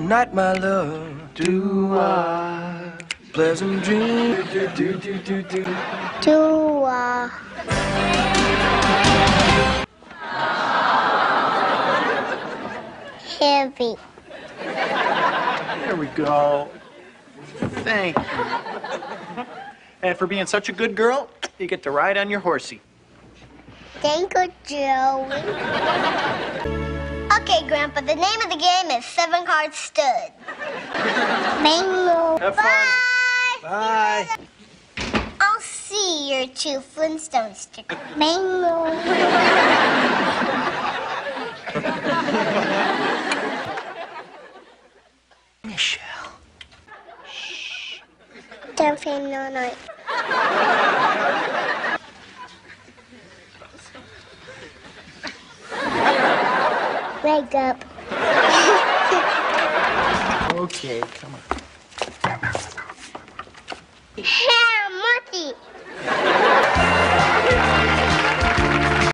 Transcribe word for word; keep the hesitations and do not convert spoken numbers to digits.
night, my love. Do I? Pleasant dream. Do, do, do, do, do. Do I? Heavy. There we go. Thank you. And for being such a good girl, you get to ride on your horsey. Thank you, Joey. Okay, Grandpa, the name of the game is Seven Card Stud. Bingo. Have fun. Bye. Bye. I'll see your two Flintstone stickers. Bingo. Michelle. Don't say no, no. Wake up. Okay, come on. Yeah, Marty.